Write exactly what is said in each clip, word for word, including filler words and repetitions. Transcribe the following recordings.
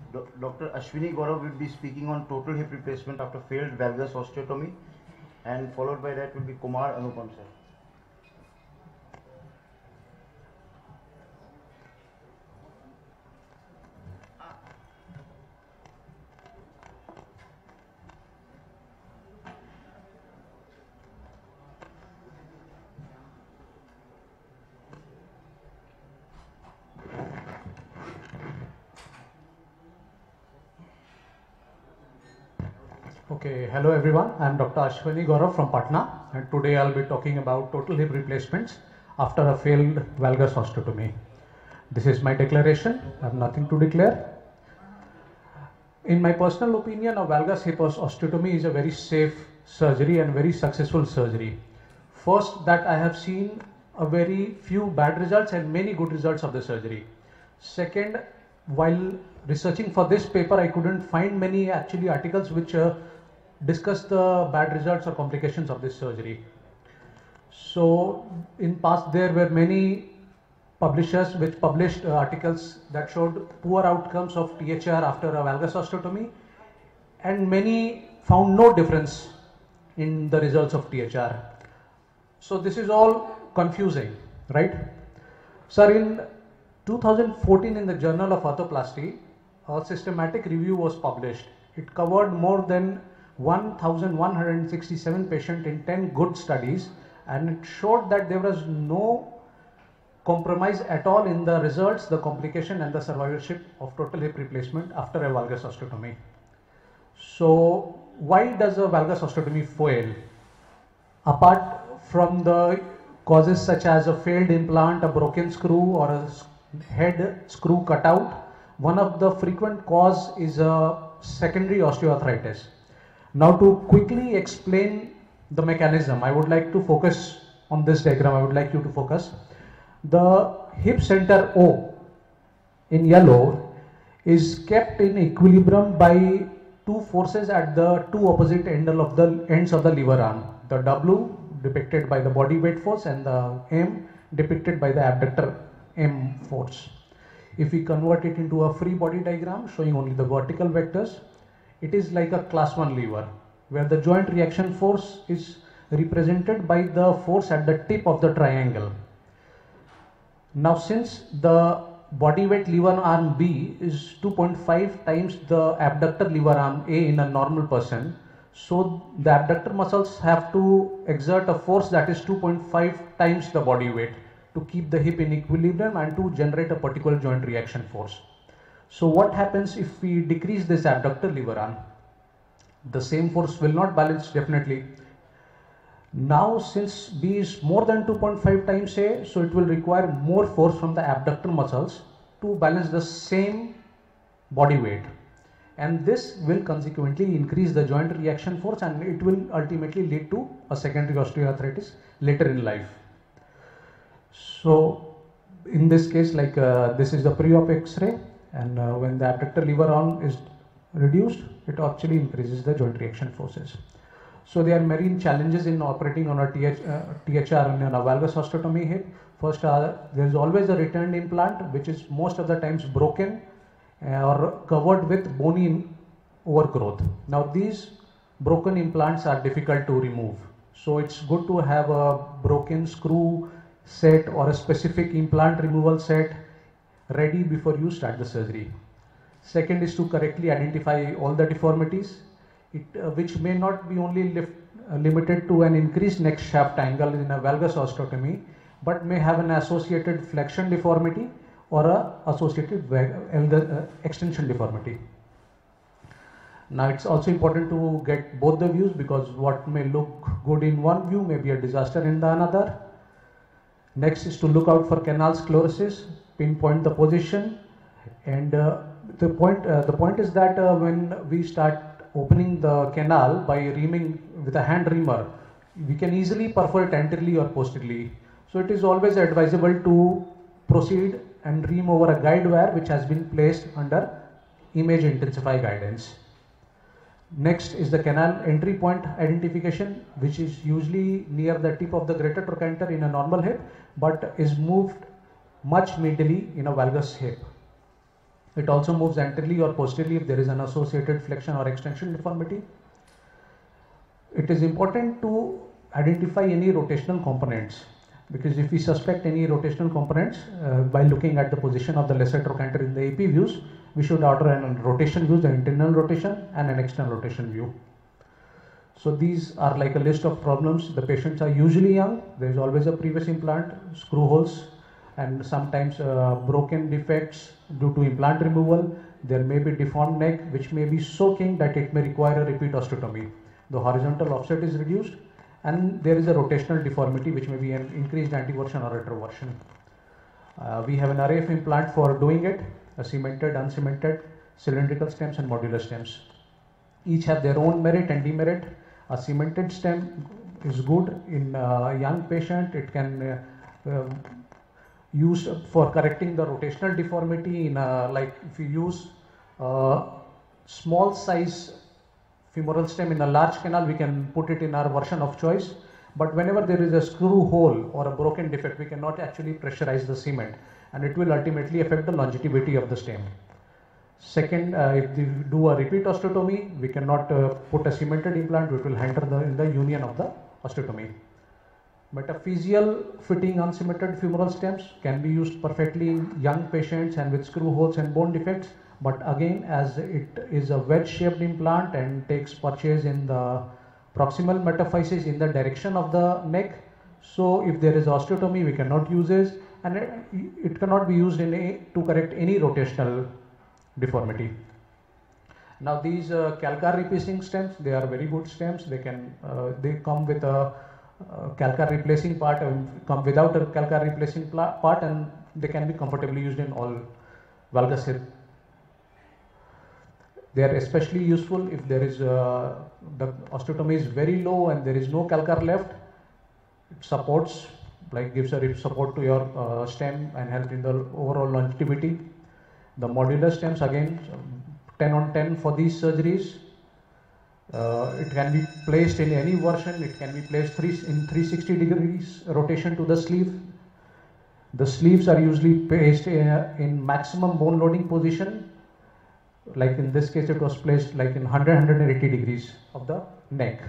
Do Doctor Ashwini Gaurav will be speaking on total hip replacement after failed valgus osteotomy, and followed by that will be Kumar Anupam sir. Okay, hello everyone. I am Doctor Ashwini Gaurav from Patna, and today I'll be talking about total hip replacements after a failed valgus osteotomy. This is my declaration. I have nothing to declare. In my personal opinion, a valgus hip osteotomy is a very safe surgery and very successful surgery. First, that I have seen a very few bad results and many good results of the surgery. Second, while researching for this paper, I couldn't find many actually articles which uh, discuss the bad results or complications of this surgery. So in past there were many publishers which published uh, articles that showed poor outcomes of T H R after a valgus osteotomy, and many found no difference in the results of T H R. So this is all confusing, right? Sir, in two thousand fourteen in the Journal of Orthoplasty, a systematic review was published. It covered more than one thousand one hundred sixty-seven patients in ten good studies, and it showed that there was no compromise at all in the results, the complication and the survivorship of total hip replacement after a valgus osteotomy. So why does a valgus osteotomy fail? Apart from the causes such as a failed implant, a broken screw, or a head screw cutout, one of the frequent cause is a secondary osteoarthritis. Now, to quickly explain the mechanism, I would like to focus on this diagram. I would like you to focus. The hip center O in yellow is kept in equilibrium by two forces at the two opposite end of the ends of the lever arm. The W depicted by the body weight force and the M depicted by the abductor M force. If we convert it into a free body diagram showing only the vertical vectors, it is like a class one lever where the joint reaction force is represented by the force at the tip of the triangle. Now, since the body weight lever arm B is two point five times the abductor lever arm A in a normal person, so the abductor muscles have to exert a force that is two point five times the body weight to keep the hip in equilibrium and to generate a particular joint reaction force. So what happens if we decrease this abductor lever arm? The same force will not balance definitely. Now, since B is more than two point five times A, so it will require more force from the abductor muscles to balance the same body weight. And this will consequently increase the joint reaction force, and it will ultimately lead to a secondary osteoarthritis later in life. So in this case, like uh, this is the pre-op X-ray, and uh, when the abductor lever arm is reduced, it actually increases the joint reaction forces. So there are many challenges in operating on a T H, uh, T H R and a valgus osteotomy hip. First, uh, there is always a returned implant, which is most of the times broken uh, or covered with bony overgrowth. Now these broken implants are difficult to remove. So it's good to have a broken screw set or a specific implant removal set ready before you start the surgery. Second is to correctly identify all the deformities, it, uh, which may not be only lift, uh, limited to an increased neck shaft angle in a valgus osteotomy, but may have an associated flexion deformity or a associated uh, extension deformity. Now it's also important to get both the views, because what may look good in one view may be a disaster in the another. Next is to look out for canal sclerosis, pinpoint the position, and uh, the point uh, the point is that uh, when we start opening the canal by reaming with a hand reamer, we can easily perforate anteriorly or posteriorly. So it is always advisable to proceed and ream over a guide wire which has been placed under image intensify guidance. Next is the canal entry point identification, which is usually near the tip of the greater trochanter in a normal hip, but is moved much medially in a valgus hip. It also moves anteriorly or posteriorly if there is an associated flexion or extension deformity. It is important to identify any rotational components, because if we suspect any rotational components uh, by looking at the position of the lesser trochanter in the A P views, we should order an rotation view, the internal rotation and an external rotation view. So these are like a list of problems. The patients are usually young. There is always a previous implant, screw holes, and sometimes uh, broken defects due to implant removal. There may be deformed neck which may be so kink that it may require a repeat osteotomy. The horizontal offset is reduced, and there is a rotational deformity which may be an increased anteversion or retroversion. Uh, we have an array of implant for doing it, a cemented, uncemented, cylindrical stems and modular stems. Each have their own merit and demerit. A cemented stem is good in a young patient. It can uh, uh, use for correcting the rotational deformity in a, like if you use a small size femoral stem in a large canal, we can put it in our version of choice. But whenever there is a screw hole or a broken defect, we cannot actually pressurize the cement, and it will ultimately affect the longevity of the stem. Second, uh, if we do a repeat osteotomy, we cannot uh, put a cemented implant, which will hinder the, in the union of the osteotomy. Metaphyseal fitting uncemented femoral stems can be used perfectly in young patients and with screw holes and bone defects. But again, as it is a wedge-shaped implant and takes purchase in the proximal metaphysis in the direction of the neck, so if there is osteotomy, we cannot use it, and it, it cannot be used in a, to correct any rotational deformity. Now these uh, calcar replacing stems, they are very good stems. They can uh, they come with a uh, calcar replacing part and come without a calcar replacing part, and they can be comfortably used in all valgus hip. They are especially useful if there is uh, the osteotomy is very low and there is no calcar left. It supports, like gives a support to your uh, stem and help in the overall longevity. The modular stems, again, ten on ten for these surgeries. Uh, it can be placed in any version. It can be placed three, in three hundred sixty degrees rotation to the sleeve. The sleeves are usually placed in, in maximum bone loading position. Like in this case, it was placed like in one hundred to one hundred eighty degrees of the neck.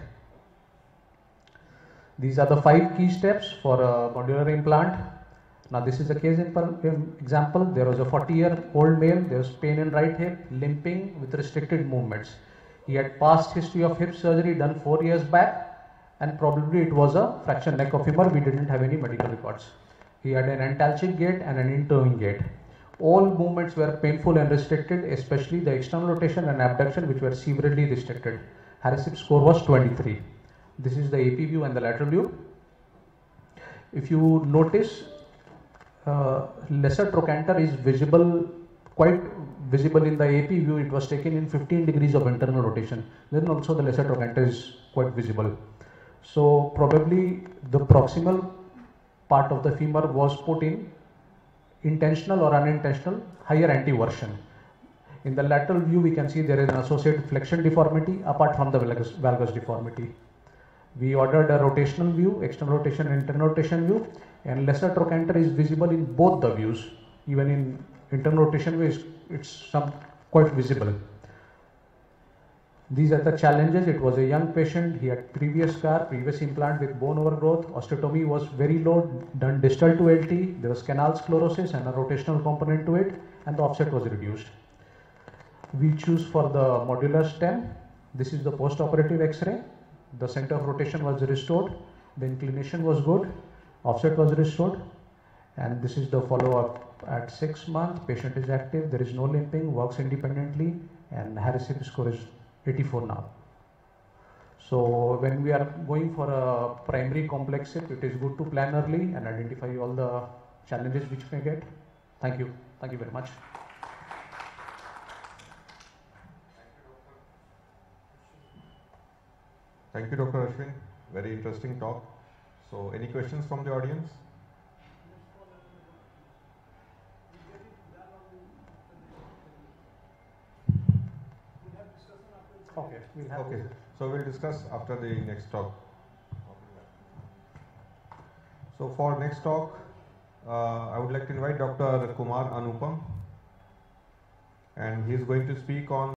These are the five key steps for a modular implant. Now this is a case in example. There was a forty year old male. There was pain in right hip, limping with restricted movements. He had past history of hip surgery done four years back, and probably it was a fractured neck of femur. We didn't have any medical records. He had an antalgic gait and an interwing gait. All movements were painful and restricted, especially the external rotation and abduction, which were severely restricted. Harris hip score was twenty-three. This is the A P view and the lateral view. If you notice, uh, lesser trochanter is visible, quite visible in the A P view. It was taken in fifteen degrees of internal rotation. Then also the lesser trochanter is quite visible. So probably the proximal part of the femur was put in intentional or unintentional higher anteversion. In the lateral view, we can see there is an associated flexion deformity apart from the valgus, valgus deformity. We ordered a rotational view, external rotation and internal rotation view, and lesser trochanter is visible in both the views. Even in internal rotation view, it's some quite visible. These are the challenges. It was a young patient. He had previous scar, previous implant with bone overgrowth. Osteotomy was very low, done distal to L T. There was canal sclerosis and a rotational component to it, and the offset was reduced. We choose for the modular stem. This is the post-operative X-ray. The center of rotation was restored. The inclination was good. Offset was restored. And this is the follow-up at six months. Patient is active. There is no limping. Works independently. And Harris hip score is eighty-four now. So when we are going for a primary complex hip, it is good to plan early and identify all the challenges which may get. Thank you. Thank you very much. Thank you, Doctor Ashwin. Very interesting talk. So any questions from the audience? Okay, we'll have okay. So we'll discuss after the next talk. So for next talk, uh, I would like to invite Doctor Kumar Anupam. and he is going to speak on